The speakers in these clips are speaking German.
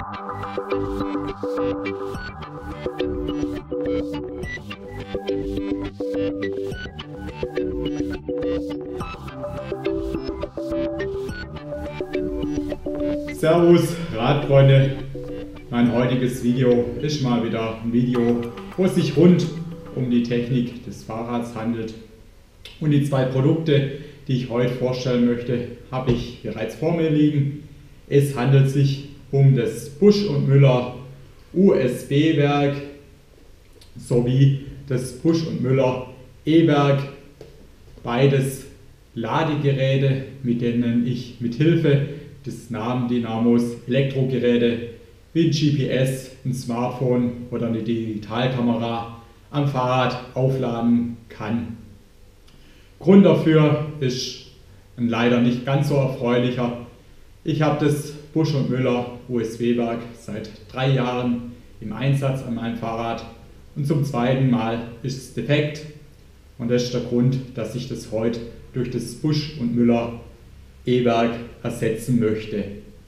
Servus Radfreunde, mein heutiges Video ist mal wieder ein Video, wo es sich rund um die Technik des Fahrrads handelt. Und die zwei Produkte, die ich heute vorstellen möchte, habe ich bereits vor mir liegen. Es handelt sich um das Busch & Müller USB-Werk sowie das Busch & Müller E-Werk. Beides Ladegeräte, mit denen ich mit Hilfe des Nabendynamos Elektrogeräte wie ein GPS, ein Smartphone oder eine Digitalkamera am Fahrrad aufladen kann. Grund dafür ist ein leider nicht ganz so erfreulicher. Ich habe das Busch & Müller USB-Werk seit 3 Jahren im Einsatz an meinem Fahrrad und zum zweiten Mal ist es defekt. Und das ist der Grund, dass ich das heute durch das Busch & Müller E-Werk ersetzen möchte.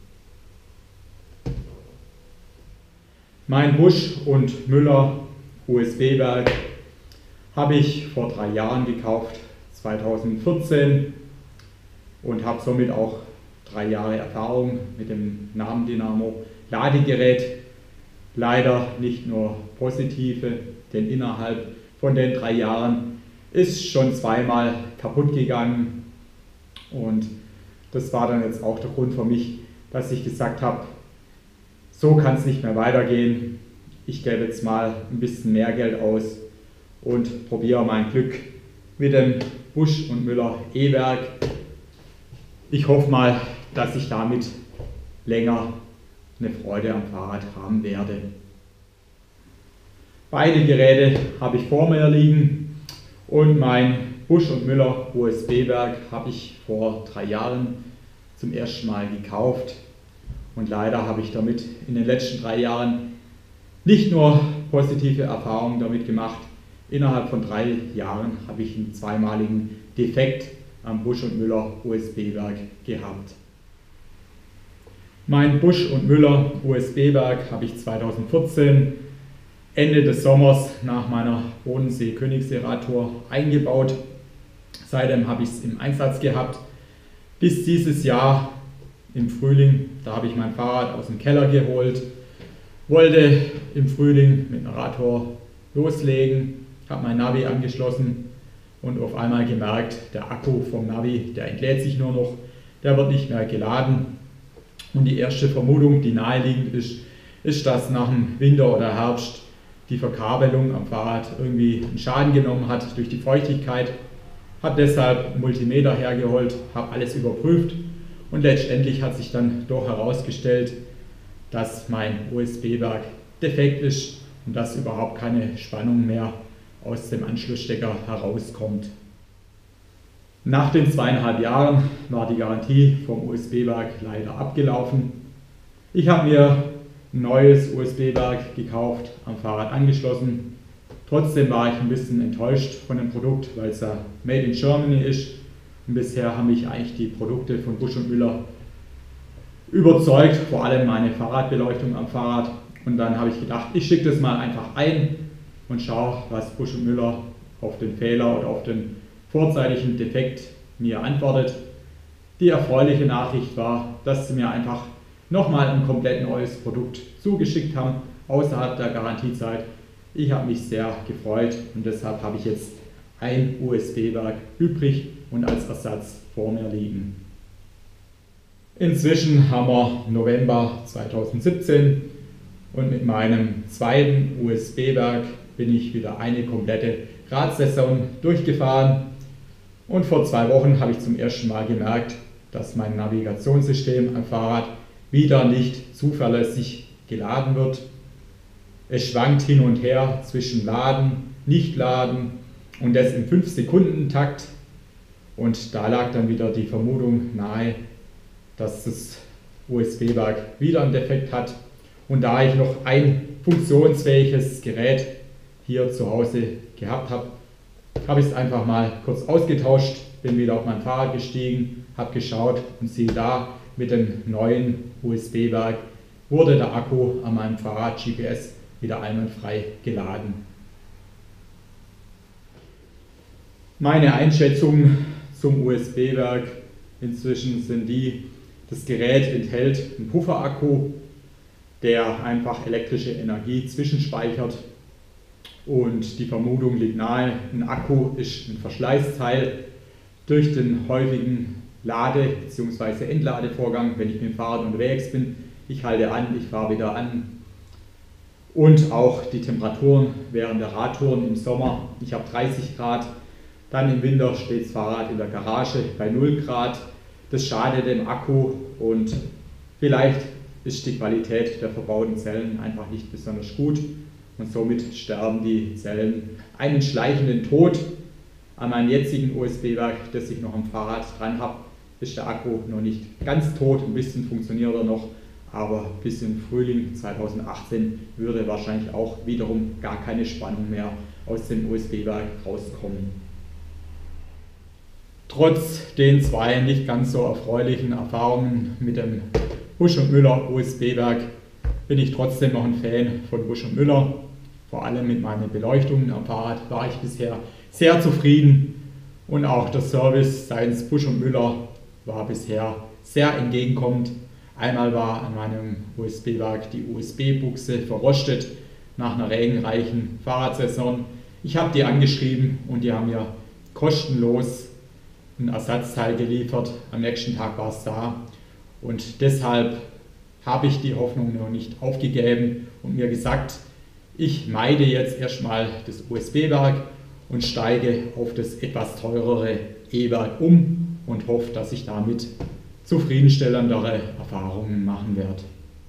Mein Busch & Müller USB-Werk habe ich vor 3 Jahren gekauft, 2014, und habe somit auch 3 Jahre Erfahrung mit dem Nabendynamo Ladegerät. Leider nicht nur positive, denn innerhalb von den 3 Jahren ist schon zweimal kaputt gegangen, und das war dann jetzt auch der Grund für mich, dass ich gesagt habe, so kann es nicht mehr weitergehen. Ich gebe jetzt mal ein bisschen mehr Geld aus und probiere mein Glück mit dem Busch & Müller E-Werk. Ich hoffe mal, dass ich damit länger eine Freude am Fahrrad haben werde. Beide Geräte habe ich vor mir liegen und mein Busch & Müller USB-Werk habe ich vor 3 Jahren zum ersten Mal gekauft, und leider habe ich damit in den letzten 3 Jahren nicht nur positive Erfahrungen damit gemacht. Innerhalb von 3 Jahren habe ich einen zweimaligen Defekt am Busch & Müller USB-Werk gehabt. Mein Busch & Müller USB-Werk habe ich 2014 Ende des Sommers nach meiner Bodensee-Königssee-Radtour eingebaut. Seitdem habe ich es im Einsatz gehabt. Bis dieses Jahr im Frühling, da habe ich mein Fahrrad aus dem Keller geholt, wollte im Frühling mit einer Radtour loslegen, habe mein Navi angeschlossen und auf einmal gemerkt, der Akku vom Navi, der entlädt sich nur noch, der wird nicht mehr geladen. Und die erste Vermutung, die naheliegend ist, dass nach dem Winter oder Herbst die Verkabelung am Fahrrad irgendwie einen Schaden genommen hat durch die Feuchtigkeit. Habe deshalb einen Multimeter hergeholt, habe alles überprüft, und letztendlich hat sich dann doch herausgestellt, dass mein USB-Werk defekt ist und dass überhaupt keine Spannung mehr aus dem Anschlussstecker herauskommt. Nach den 2,5 Jahren war die Garantie vom USB-Werk leider abgelaufen. Ich habe mir ein neues USB-Werk gekauft, am Fahrrad angeschlossen. Trotzdem war ich ein bisschen enttäuscht von dem Produkt, weil es ja Made in Germany ist. Und bisher haben mich eigentlich die Produkte von Busch & Müller überzeugt, vor allem meine Fahrradbeleuchtung am Fahrrad. Und dann habe ich gedacht, ich schicke das mal einfach ein und schaue, was Busch & Müller auf den Fehler oder auf den vorzeitigen Defekt mir antwortet. Die erfreuliche Nachricht war, dass sie mir einfach nochmal ein komplett neues Produkt zugeschickt haben, außerhalb der Garantiezeit. Ich habe mich sehr gefreut, und deshalb habe ich jetzt ein USB-Werk übrig und als Ersatz vor mir liegen. Inzwischen haben wir November 2017 und mit meinem zweiten USB-Werk bin ich wieder eine komplette Radsaison durchgefahren, und vor 2 Wochen habe ich zum ersten Mal gemerkt, dass mein Navigationssystem am Fahrrad wieder nicht zuverlässig geladen wird. Es schwankt hin und her zwischen Laden, Nicht-Laden, und das im 5-Sekunden-Takt. Und da lag dann wieder die Vermutung nahe, dass das USB-Werk wieder einen Defekt hat. Und da ich noch ein funktionsfähiges Gerät hier zu Hause gehabt habe, habe ich es einfach mal kurz ausgetauscht, bin wieder auf mein Fahrrad gestiegen, habe geschaut und siehe da, mit dem neuen USB-Werk wurde der Akku an meinem Fahrrad GPS wieder einwandfrei geladen. Meine Einschätzung zum USB-Werk inzwischen sind die: Das Gerät enthält einen Pufferakku, der einfach elektrische Energie zwischenspeichert, und die Vermutung liegt nahe, ein Akku ist ein Verschleißteil. Durch den häufigen Lade- bzw. Entladevorgang, wenn ich mit dem Fahrrad unterwegs bin, ich halte an, ich fahre wieder an, und auch die Temperaturen während der Radtouren im Sommer, ich habe 30 Grad, dann im Winter steht das Fahrrad in der Garage bei 0 Grad, das schadet dem Akku, und vielleicht ist die Qualität der verbauten Zellen einfach nicht besonders gut und somit sterben die Zellen einen schleichenden Tod. An meinem jetzigen USB-Werk, das ich noch am Fahrrad dran habe, ist der Akku noch nicht ganz tot, ein bisschen funktioniert er noch, aber bis im Frühling 2018 würde wahrscheinlich auch wiederum gar keine Spannung mehr aus dem USB-Werk rauskommen. Trotz den zwei nicht ganz so erfreulichen Erfahrungen mit dem Busch & Müller USB-Werk bin ich trotzdem noch ein Fan von Busch & Müller. Vor allem mit meinen Beleuchtungen am Fahrrad war ich bisher sehr zufrieden, und auch der Service seitens Busch & Müller war bisher sehr entgegenkommend. Einmal war an meinem USB-Werk die USB-Buchse verrostet nach einer regenreichen Fahrradsaison. Ich habe die angeschrieben und die haben mir kostenlos ein Ersatzteil geliefert. Am nächsten Tag war es da, und deshalb habe ich die Hoffnung noch nicht aufgegeben und mir gesagt, ich meide jetzt erstmal das USB-Werk und steige auf das etwas teurere E-Werk um und hoffe, dass ich damit zufriedenstellendere Erfahrungen machen werde.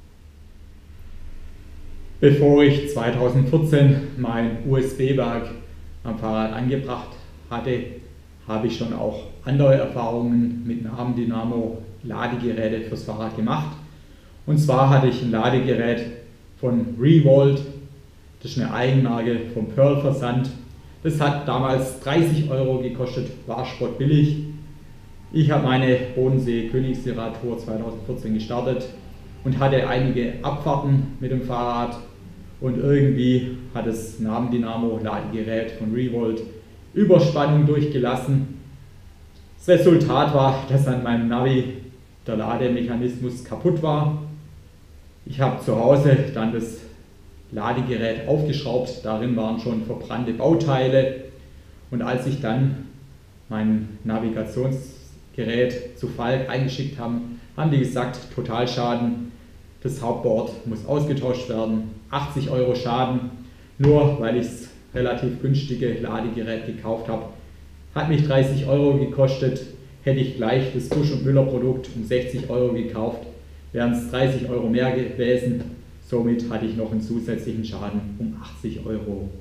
Bevor ich 2014 mein USB-Werk am Fahrrad angebracht hatte, habe ich schon auch andere Erfahrungen mit Nabendynamo-Ladegeräte fürs Fahrrad gemacht. Und zwar hatte ich ein Ladegerät von Revolt, das ist eine Eigenmarke vom Pearl Versand. Das hat damals 30 € gekostet, war spottbillig. Ich habe meine Bodensee-Königssee-Radtour 2014 gestartet und hatte einige Abfahrten mit dem Fahrrad, und irgendwie hat das Nabendynamo-Ladegerät von Revolt Überspannung durchgelassen. Das Resultat war, dass an meinem Navi der Lademechanismus kaputt war. Ich habe zu Hause dann das Ladegerät aufgeschraubt, darin waren schon verbrannte Bauteile, und als ich dann mein Navigationsgerät zu Falk eingeschickt habe, haben die gesagt, Totalschaden, das Hauptboard muss ausgetauscht werden, 80 € Schaden, nur weil ich das relativ günstige Ladegerät gekauft habe. Hat mich 30 € gekostet, hätte ich gleich das Busch & Müller Produkt um 60 € gekauft, wären es 30 € mehr gewesen. Somit hatte ich noch einen zusätzlichen Schaden um 80 €.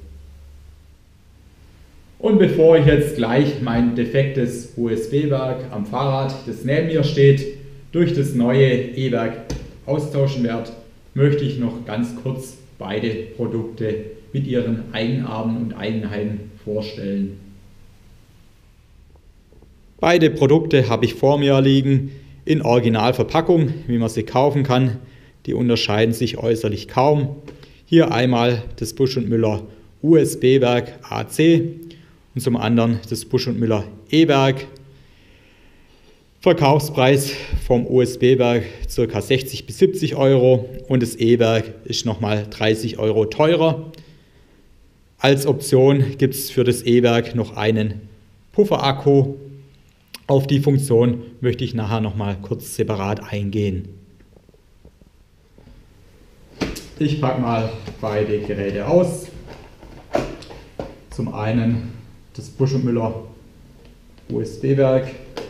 Und bevor ich jetzt gleich mein defektes USB-Werk am Fahrrad, das neben mir steht, durch das neue E-Werk austauschen werde, möchte ich noch ganz kurz beide Produkte mit ihren Eigenarten und Eigenheiten vorstellen. Beide Produkte habe ich vor mir liegen in Originalverpackung, wie man sie kaufen kann. Die unterscheiden sich äußerlich kaum. Hier einmal das Busch & Müller USB-Werk AC und zum anderen das Busch & Müller E-Werk. Verkaufspreis vom USB-Werk ca. 60 bis 70 € und das E-Werk ist nochmal 30 € teurer. Als Option gibt es für das E-Werk noch einen Pufferakku. Auf die Funktion möchte ich nachher nochmal kurz separat eingehen. Ich packe mal beide Geräte aus. Zum einen das Busch & Müller USB-Werk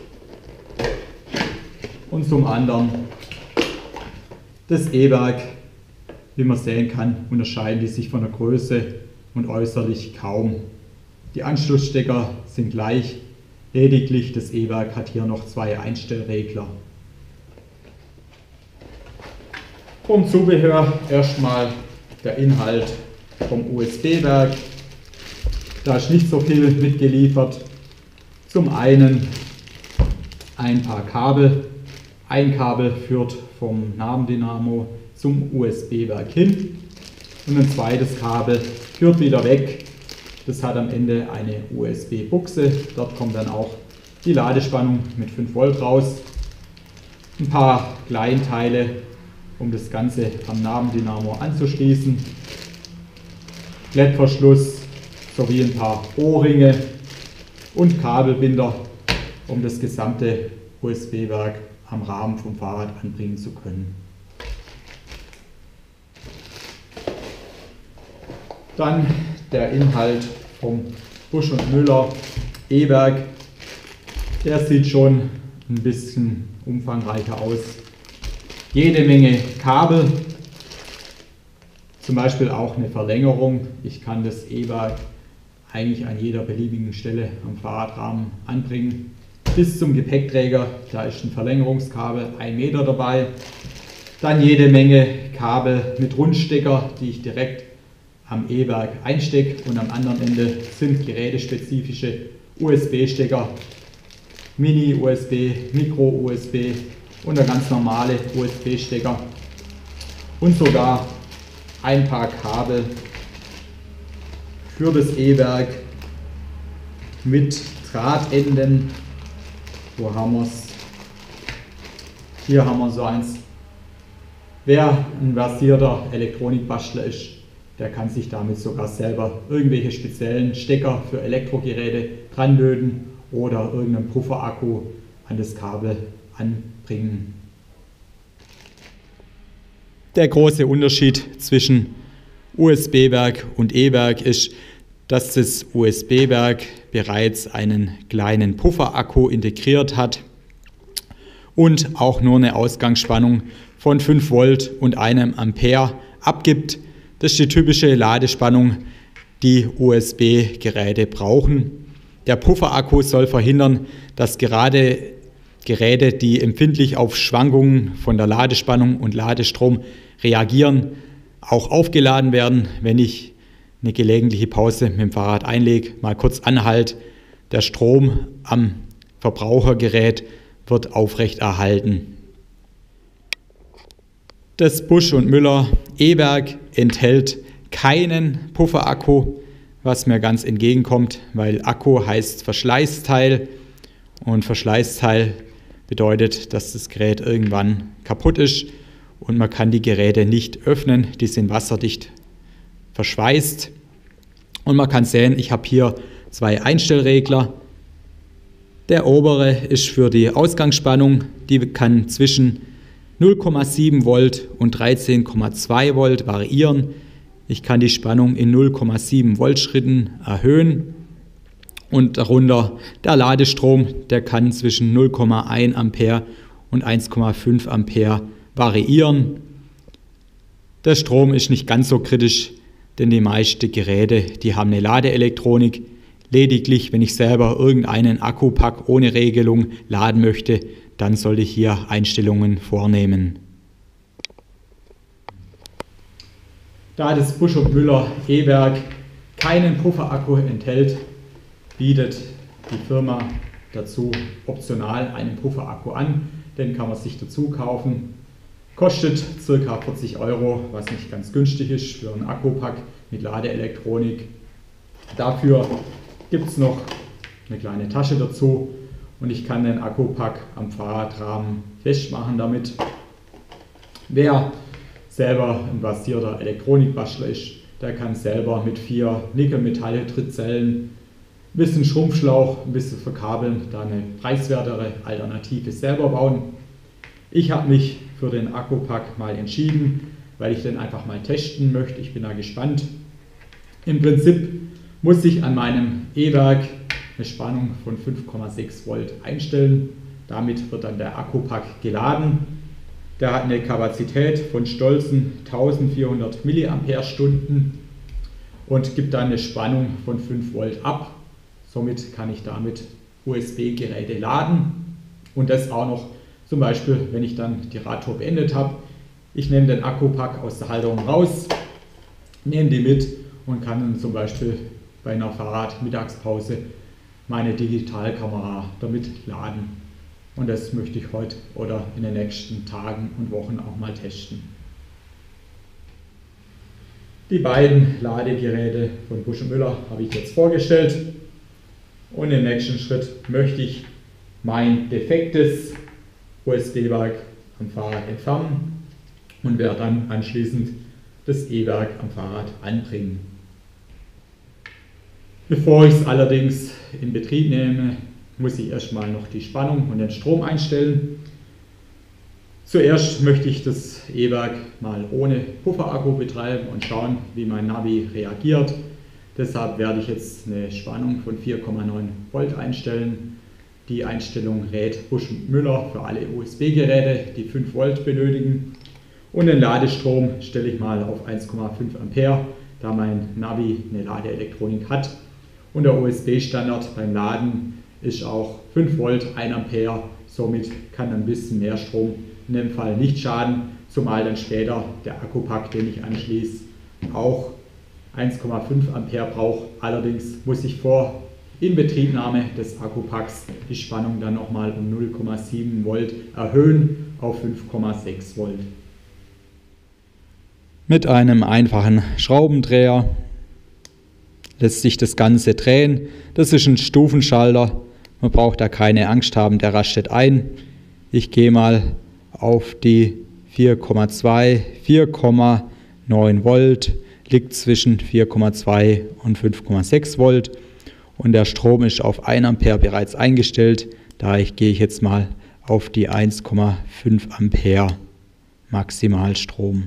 und zum anderen das E-Werk. Wie man sehen kann, unterscheiden die sich von der Größe und äußerlich kaum. Die Anschlussstecker sind gleich, lediglich das E-Werk hat hier noch zwei Einstellregler. Vom Zubehör erstmal der Inhalt vom USB-Werk. Da ist nicht so viel mitgeliefert. Zum einen ein paar Kabel. Ein Kabel führt vom Nabendynamo zum USB-Werk hin und ein zweites Kabel führt wieder weg. Das hat am Ende eine USB-Buchse. Dort kommt dann auch die Ladespannung mit 5 Volt raus. Ein paar Kleinteile, um das Ganze am Nabendynamo anzuschließen. Klettverschluss sowie ein paar Ohrringe und Kabelbinder, um das gesamte USB-Werk am Rahmen vom Fahrrad anbringen zu können. Dann der Inhalt vom Busch & Müller E-Werk. Der sieht schon ein bisschen umfangreicher aus. Jede Menge Kabel, zum Beispiel auch eine Verlängerung. Ich kann das E-Werk eigentlich an jeder beliebigen Stelle am Fahrradrahmen anbringen. Bis zum Gepäckträger, da ist ein Verlängerungskabel 1 Meter dabei. Dann jede Menge Kabel mit Rundstecker, die ich direkt am E-Werk einstecke, und am anderen Ende sind gerätespezifische USB-Stecker, Mini-USB, Micro-USB und der ganz normale USB-Stecker und sogar ein paar Kabel für das E-Werk mit Drahtenden. Wo haben wir es? Hier haben wir so eins. Wer ein versierter Elektronikbastler ist, der kann sich damit sogar selber irgendwelche speziellen Stecker für Elektrogeräte dranlöten oder irgendeinen Pufferakku an das Kabel anbringen. Der große Unterschied zwischen USB-Werk und E-Werk ist, dass das USB-Werk bereits einen kleinen Pufferakku integriert hat und auch nur eine Ausgangsspannung von 5 Volt und 1 Ampere abgibt. Das ist die typische Ladespannung, die USB-Geräte brauchen. Der Pufferakku soll verhindern, dass gerade Geräte, die empfindlich auf Schwankungen von der Ladespannung und Ladestrom reagieren, auch aufgeladen werden, wenn ich eine gelegentliche Pause mit dem Fahrrad einlege, mal kurz anhalte. Der Strom am Verbrauchergerät wird aufrechterhalten. Das Busch & Müller E-Werk enthält keinen Pufferakku, was mir ganz entgegenkommt, weil Akku heißt Verschleißteil und Verschleißteil bedeutet, dass das Gerät irgendwann kaputt ist und man kann die Geräte nicht öffnen, die sind wasserdicht verschweißt. Und man kann sehen, ich habe hier 2 Einstellregler. Der obere ist für die Ausgangsspannung, die kann zwischen 0,7 Volt und 13,2 Volt variieren. Ich kann die Spannung in 0,7 Volt Schritten erhöhen und darunter der Ladestrom, der kann zwischen 0,1 Ampere und 1,5 Ampere variieren. Der Strom ist nicht ganz so kritisch, denn die meisten Geräte, die haben eine Ladeelektronik. Lediglich, wenn ich selber irgendeinen Akkupack ohne Regelung laden möchte, dann sollte ich hier Einstellungen vornehmen. Da das Busch & Müller E-Werk keinen Pufferakku enthält, bietet die Firma dazu optional einen Pufferakku an. Den kann man sich dazu kaufen. Kostet ca. 40 €, was nicht ganz günstig ist für einen Akkupack mit Ladeelektronik. Dafür gibt es noch eine kleine Tasche dazu und ich kann den Akkupack am Fahrradrahmen festmachen damit. Wer selber ein versierter Elektronikbastler ist, der kann selber mit 4 Nickel-Metall-Trittzellen, ein bisschen Schrumpfschlauch, ein bisschen verkabeln, da eine preiswertere Alternative selber bauen. Ich habe mich für den Akkupack mal entschieden, weil ich den einfach mal testen möchte. Ich bin da gespannt. Im Prinzip muss ich an meinem E-Werk eine Spannung von 5,6 Volt einstellen. Damit wird dann der Akkupack geladen. Der hat eine Kapazität von stolzen 1400 mAh und gibt dann eine Spannung von 5 Volt ab. Somit kann ich damit USB-Geräte laden und das auch noch zum Beispiel, wenn ich dann die Radtour beendet habe. Ich nehme den Akkupack aus der Halterung raus, nehme die mit und kann dann zum Beispiel bei einer Fahrradmittagspause meine Digitalkamera damit laden. Und das möchte ich heute oder in den nächsten Tagen und Wochen auch mal testen. Die beiden Ladegeräte von Busch & Müller habe ich jetzt vorgestellt und im nächsten Schritt möchte ich mein defektes USB-Werk am Fahrrad entfernen und werde dann anschließend das E-Werk am Fahrrad anbringen. Bevor ich es allerdings in Betrieb nehme, muss ich erstmal noch die Spannung und den Strom einstellen. Zuerst möchte ich das E-Werk mal ohne Pufferakku betreiben und schauen, wie mein Navi reagiert. Deshalb werde ich jetzt eine Spannung von 4,9 Volt einstellen. Die Einstellung rät Busch & Müller für alle USB-Geräte, die 5 Volt benötigen. Und den Ladestrom stelle ich mal auf 1,5 Ampere, da mein Navi eine Ladeelektronik hat. Und der USB-Standard beim Laden ist auch 5 Volt, 1 Ampere. Somit kann ein bisschen mehr Strom in dem Fall nicht schaden, zumal dann später der Akkupack, den ich anschließe, auch 1,5 Ampere braucht. Allerdings muss ich vor Inbetriebnahme des Akkupacks die Spannung dann nochmal um 0,7 Volt erhöhen auf 5,6 Volt. Mit einem einfachen Schraubendreher lässt sich das Ganze drehen. Das ist ein Stufenschalter. Man braucht da keine Angst haben, der rastet ein. Ich gehe mal auf die 4,2, 4,9 Volt, liegt zwischen 4,2 und 5,6 Volt und der Strom ist auf 1 Ampere bereits eingestellt. Daher gehe ich jetzt mal auf die 1,5 Ampere Maximalstrom.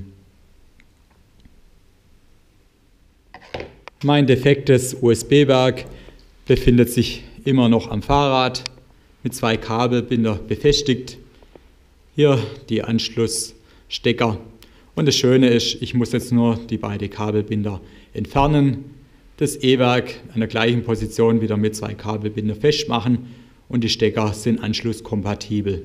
Mein defektes USB-Werk befindet sich immer noch am Fahrrad mit 2 Kabelbinder befestigt. Hier die Anschlussstecker. Und das Schöne ist, ich muss jetzt nur die beiden Kabelbinder entfernen, das E-Werk an der gleichen Position wieder mit 2 Kabelbinder festmachen und die Stecker sind anschlusskompatibel.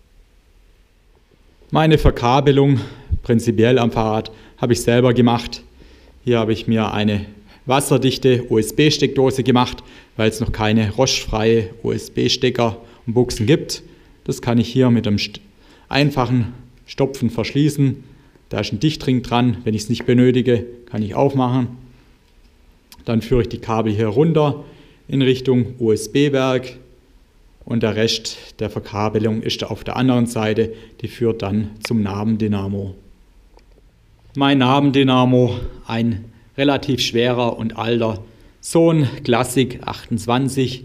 Meine Verkabelung prinzipiell am Fahrrad habe ich selber gemacht. Hier habe ich mir eine wasserdichte USB-Steckdose gemacht, weil es noch keine rostfreie USB-Stecker und Buchsen gibt. Das kann ich hier mit einem einfachen Stopfen verschließen. Da ist ein Dichtring dran. Wenn ich es nicht benötige, kann ich aufmachen. Dann führe ich die Kabel hier runter in Richtung USB-Werk und der Rest der Verkabelung ist auf der anderen Seite. Die führt dann zum Nabendynamo. Mein Nabendynamo, ein relativ schwerer und alter Sohn Classic 28.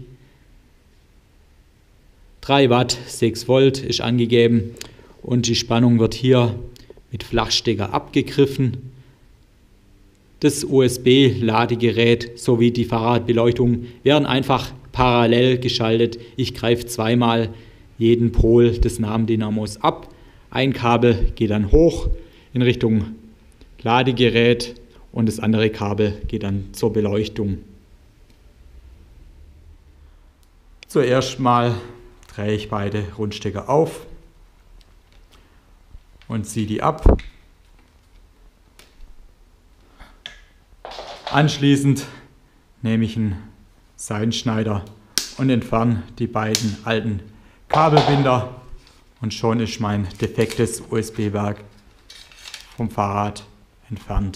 3 Watt, 6 Volt ist angegeben und die Spannung wird hier mit Flachstecker abgegriffen. Das USB-Ladegerät sowie die Fahrradbeleuchtung werden einfach parallel geschaltet. Ich greife zweimal jeden Pol des Nabendynamos ab. Ein Kabel geht dann hoch in Richtung Ladegerät und das andere Kabel geht dann zur Beleuchtung. Zuerst mal drehe ich beide Rundstecker auf und ziehe die ab. Anschließend nehme ich einen Seitenschneider und entferne die beiden alten Kabelbinder und schon ist mein defektes USB-Werk vom Fahrrad entfernt.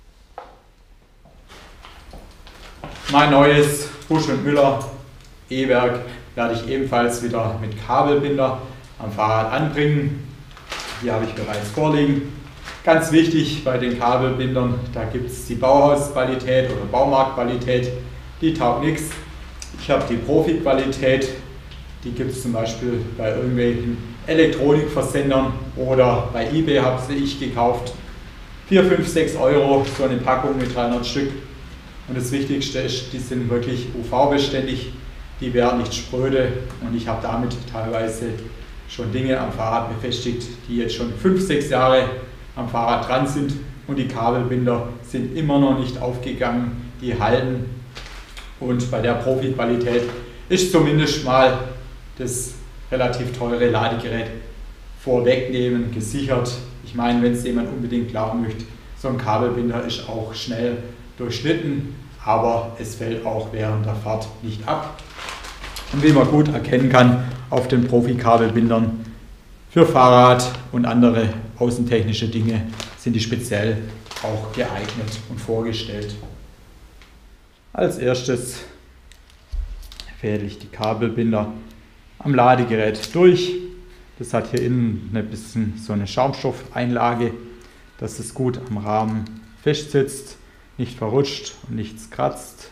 Mein neues Busch & Müller E-Werk werde ich ebenfalls wieder mit Kabelbinder am Fahrrad anbringen. Hier habe ich bereits vorliegen. Ganz wichtig bei den Kabelbindern, da gibt es die Bauhausqualität oder Baumarktqualität, die taugt nichts. Ich habe die Profi-Qualität, die gibt es zum Beispiel bei irgendwelchen Elektronikversendern oder bei eBay habe ich gekauft. 4, 5, 6 Euro, so eine Packung mit 300 Stück. Und das Wichtigste ist, die sind wirklich UV-beständig, die werden nicht spröde und ich habe damit teilweise schon Dinge am Fahrrad befestigt, die jetzt schon 5, 6 Jahre am Fahrrad dran sind und die Kabelbinder sind immer noch nicht aufgegangen, die halten und bei der Profi-Qualität ist zumindest mal das relativ teure Ladegerät vorwegnehmen, gesichert. Ich meine, wenn es jemand unbedingt glauben möchte, so ein Kabelbinder ist auch schnell durchschnitten, aber es fällt auch während der Fahrt nicht ab. Und wie man gut erkennen kann, auf den Profi-Kabelbindern für Fahrrad und andere außentechnische Dinge sind die speziell auch geeignet und vorgestellt. Als erstes fädel ich die Kabelbinder am Ladegerät durch. Das hat hier innen ein bisschen so eine Schaumstoffeinlage, dass es gut am Rahmen fest sitzt, nicht verrutscht und nichts kratzt.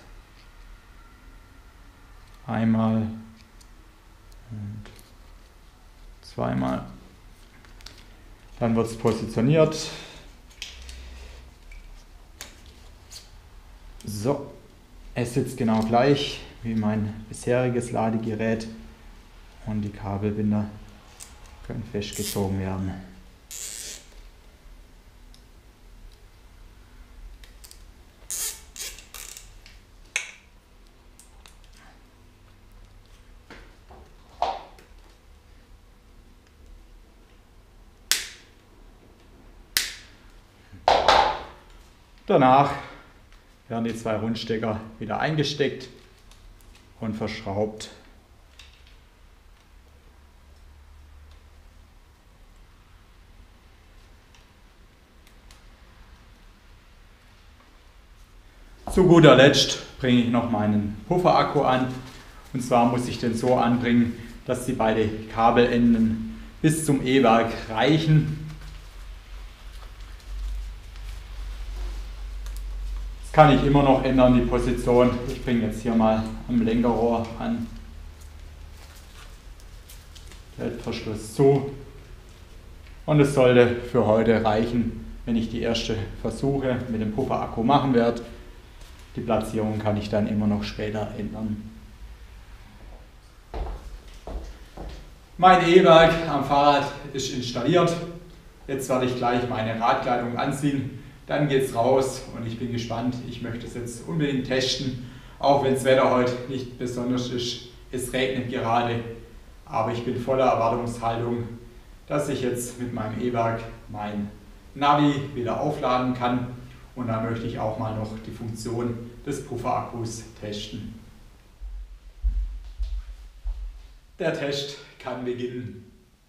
Einmal und zweimal. Dann wird es positioniert. So, es sitzt genau gleich wie mein bisheriges Ladegerät und die Kabelbinder können festgezogen werden. Danach werden die zwei Rundstecker wieder eingesteckt und verschraubt. Zu guter Letzt bringe ich noch meinen Pufferakku an. Und zwar muss ich den so anbringen, dass die beiden Kabelenden bis zum E-Werk reichen. Das kann ich immer noch ändern, die Position. Ich bringe jetzt hier mal am Lenkerrohr an. Klettverschluss zu. Und es sollte für heute reichen, wenn ich die erste Versuche mit dem Pufferakku machen werde. Die Platzierung kann ich dann immer noch später ändern. Mein E-Werk am Fahrrad ist installiert. Jetzt werde ich gleich meine Radkleidung anziehen. Dann geht es raus und ich bin gespannt. Ich möchte es jetzt unbedingt testen, auch wenn das Wetter heute nicht besonders ist. Es regnet gerade, aber ich bin voller Erwartungshaltung, dass ich jetzt mit meinem E-Werk mein Navi wieder aufladen kann. Und dann möchte ich auch mal noch die Funktion des Pufferakkus testen. Der Test kann beginnen.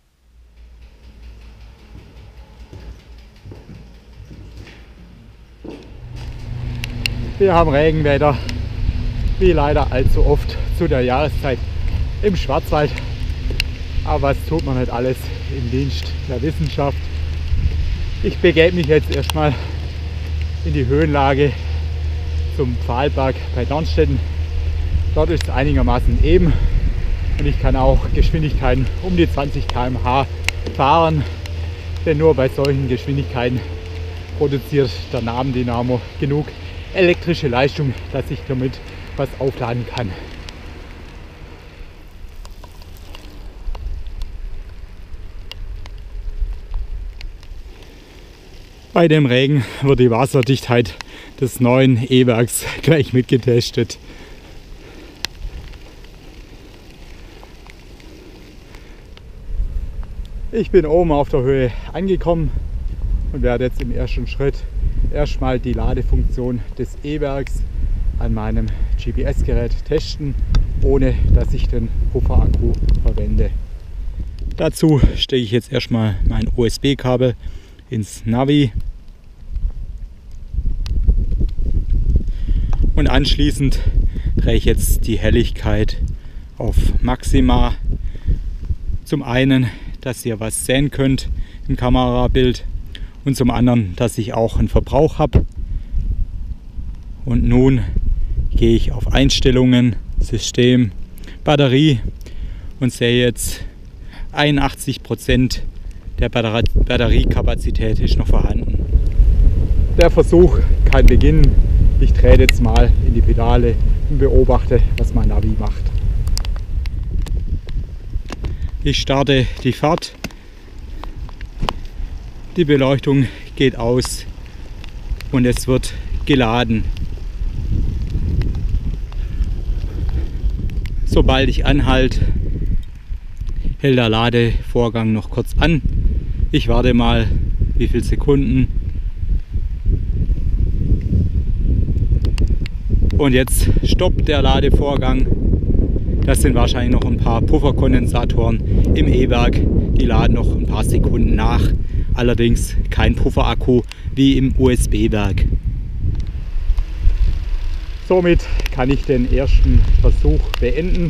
Wir haben Regenwetter, wie leider allzu oft zu der Jahreszeit im Schwarzwald. Aber was tut man nicht alles im Dienst der Wissenschaft? Ich begebe mich jetzt erstmal in die Höhenlage zum Pfahlberg bei Dornstetten. Dort ist es einigermaßen eben und ich kann auch Geschwindigkeiten um die 20 km/h fahren, denn nur bei solchen Geschwindigkeiten produziert der Nabendynamo genug elektrische Leistung, dass ich damit was aufladen kann. Bei dem Regen wird die Wasserdichtheit des neuen E-Werks gleich mitgetestet. Ich bin oben auf der Höhe angekommen und werde jetzt im ersten Schritt erstmal die Ladefunktion des E-Werks an meinem GPS-Gerät testen, ohne dass ich den Pufferakku verwende. Dazu stecke ich jetzt erstmal mein USB-Kabel ins Navi und anschließend drehe ich jetzt die Helligkeit auf Maxima. Zum einen, dass ihr was sehen könnt im Kamerabild und zum anderen, dass ich auch einen Verbrauch habe. Und nun gehe ich auf Einstellungen, System, Batterie und sehe jetzt 81% der Batteriekapazität ist noch vorhanden. Der Versuch kann beginnen. Ich drehe jetzt mal in die Pedale und beobachte, was mein Navi macht. Ich starte die Fahrt. Die Beleuchtung geht aus und es wird geladen. Sobald ich anhalte, hält der Ladevorgang noch kurz an. Ich warte mal, wie viele Sekunden. Und jetzt stoppt der Ladevorgang. Das sind wahrscheinlich noch ein paar Pufferkondensatoren im E-Werk. Die laden noch ein paar Sekunden nach. allerdings kein Pufferakku wie im USB-Werk. Somit kann ich den ersten Versuch beenden.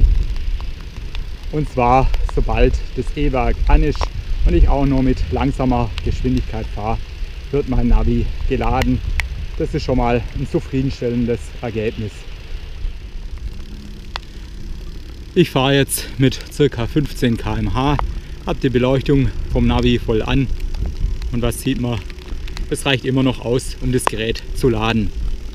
Und zwar, sobald das E-Werk an ist und ich auch nur mit langsamer Geschwindigkeit fahre, wird mein Navi geladen. Das ist schon mal ein zufriedenstellendes Ergebnis. Ich fahre jetzt mit ca. 15 km/h, habe die Beleuchtung vom Navi voll an und was sieht man? Es reicht immer noch aus, um das Gerät zu laden.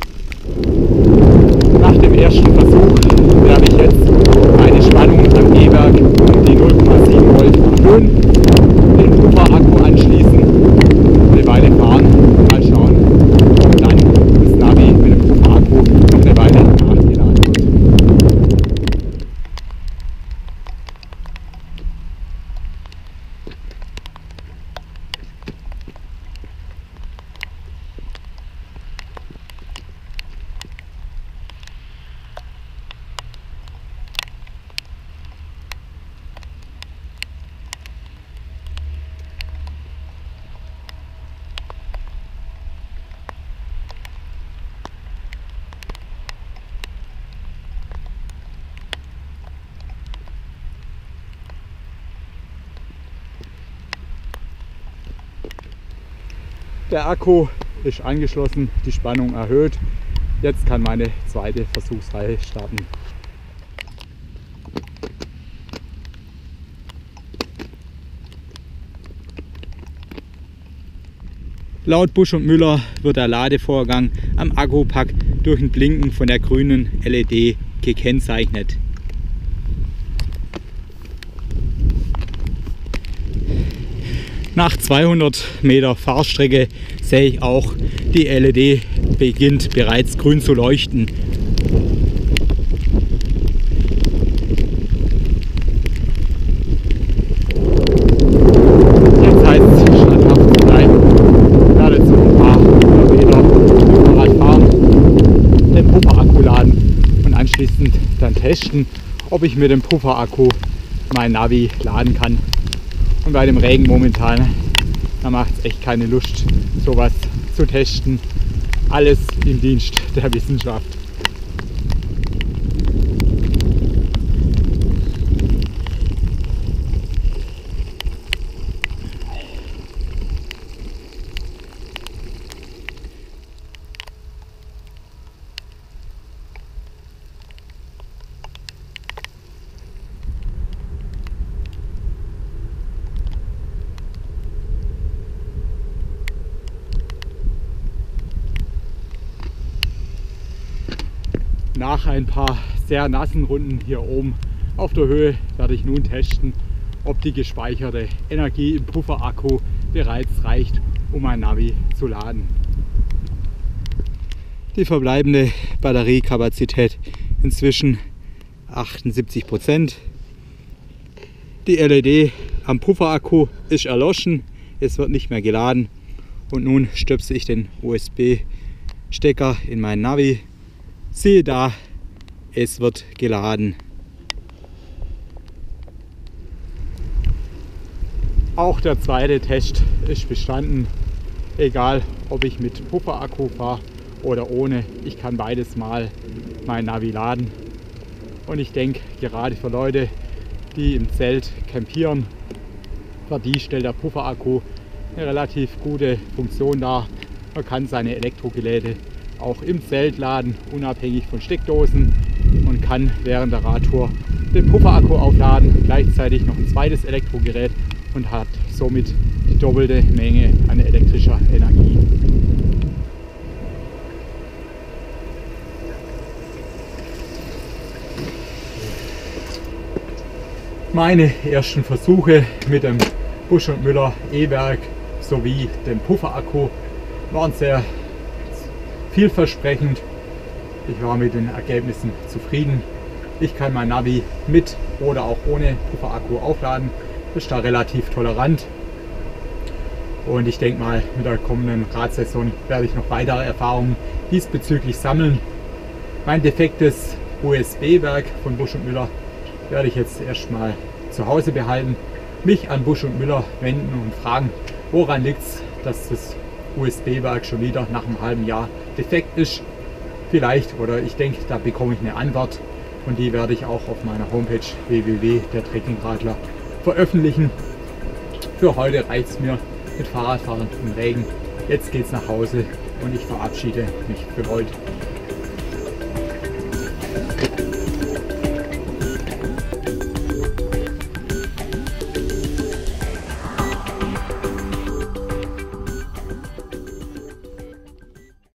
Nach dem ersten Versuch werde ich jetzt meine Spannung am E-Werk um die 0,7 Volt erhöhen, den Pufferakku anschließen, eine Weile fahren, mal schauen, ob dann das Navi mit dem Pufferakku noch eine Weile nachgeladen wird. Der Akku ist angeschlossen, die Spannung erhöht. Jetzt kann meine zweite Versuchsreihe starten. Laut Busch und Müller wird der Ladevorgang am Akkupack durch ein Blinken von der grünen LED gekennzeichnet. Nach 200 Meter Fahrstrecke sehe ich auch, die LED beginnt bereits grün zu leuchten. Jetzt heißt es standhaft zu bleiben. Ich werde jetzt noch ein paar Kilometer mit dem Fahrrad fahren, den Pufferakku laden und anschließend dann testen, ob ich mit dem Pufferakku mein Navi laden kann. Und bei dem Regen momentan, da macht es echt keine Lust, sowas zu testen. Alles im Dienst der Wissenschaft. Nach ein paar sehr nassen Runden hier oben auf der Höhe werde ich nun testen, ob die gespeicherte Energie im Pufferakku bereits reicht, um mein Navi zu laden. Die verbleibende Batteriekapazität inzwischen 78%. Die LED am Pufferakku ist erloschen, es wird nicht mehr geladen und nun stöpsel ich den USB-Stecker in mein Navi. Siehe da, es wird geladen. Auch der zweite Test ist bestanden. Egal, ob ich mit Pufferakku fahre oder ohne, ich kann beides mal mein Navi laden. Und ich denke, gerade für Leute, die im Zelt campieren, für die stellt der Pufferakku eine relativ gute Funktion dar. Man kann seine Elektrogeräte auch im Zelt laden, unabhängig von Steckdosen, und kann während der Radtour den Pufferakku aufladen, gleichzeitig noch ein zweites Elektrogerät und hat somit die doppelte Menge an elektrischer Energie. Meine ersten Versuche mit dem Busch und Müller E-Werk sowie dem Pufferakku waren sehr vielversprechend. Ich war mit den Ergebnissen zufrieden. Ich kann mein Navi mit oder auch ohne Pufferakku aufladen. Das ist da relativ tolerant. Und ich denke mal, mit der kommenden Radsaison werde ich noch weitere Erfahrungen diesbezüglich sammeln. Mein defektes USB-Werk von Busch und Müller werde ich jetzt erstmal zu Hause behalten, mich an Busch und Müller wenden und fragen, Woran liegt es, dass das USB-Werk schon wieder nach einem halben Jahr defekt ist? Vielleicht, oder ich denke, da bekomme ich eine Antwort und die werde ich auch auf meiner Homepage www.dertrekkingradler veröffentlichen. Für heute reicht es mir mit Fahrradfahren im Regen. Jetzt geht's nach Hause und ich verabschiede mich für heute.